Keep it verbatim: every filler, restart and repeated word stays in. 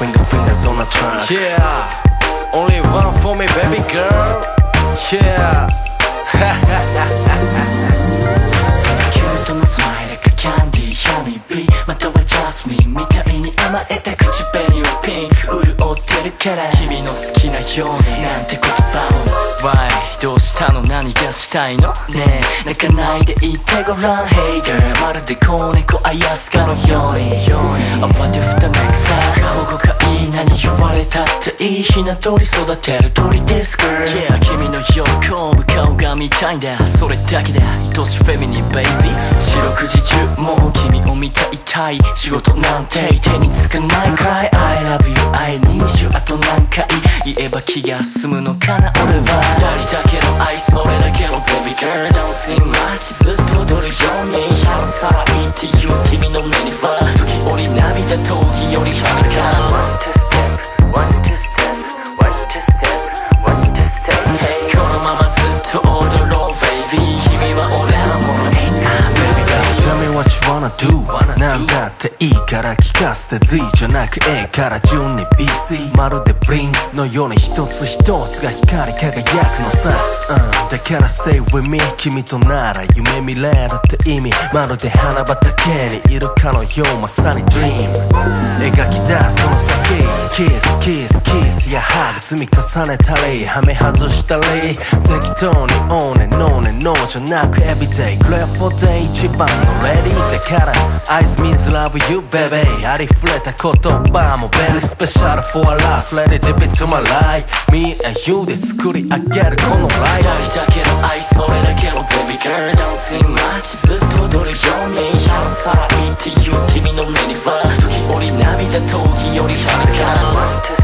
finger fingers on the track. Yeah, only one for me baby girl. Yeah そのキュートなスマイルかキャンディーハニービーまたはジャスミンみたいに甘えた口紅はピンク潤ってるから君の好きなようになんて言葉を Why どうしたの何がしたいのねえ泣かないで言ってごらん Hey girl まるで子猫あやすかのように慌てふためくさ顔がいい何言われたっていいひな鳥育てる鳥です girl Yeah 君の喜ぶ顔が見たいんだそれだけだ愛しいフェミニンベイビー四六時中もう君を見たいたい仕事なんて手につかないくらい I love you I need you あと何回言えば気が済むのかな俺は二人だけの愛それだけの Baby girl Don't sing much ずっと踊るようにさらいっていう君の目には時折涙時よりはるか One to step One to step One to step One to stay Hey このままずっと踊ろう Baby 君は俺のもの Hey Baby girl Tell me what you wanna do なんだっていいから聞かせて Z じゃなく A から順に ビーシー まるでブリンのように一つ一つが光り輝くのさ、うん、だから Stay with me 君となら夢見れるって意味まるで花畑にいるかのようまさに Dream 描き出すこの先キスキスキスやハグ積み重ねたりはめ外したり適当にオーネノーネノーじゃなく Everyday Great for day 一番のレディーだから Eyes means love you baby ありふれた言葉も Very special for us Let it dip into my life Me and you で作り上げるこのライフ二人だけの愛それだけの Baby girl Don't sing much ずっと踊るようにさらいっていう君の目には時折涙時よりはるか One to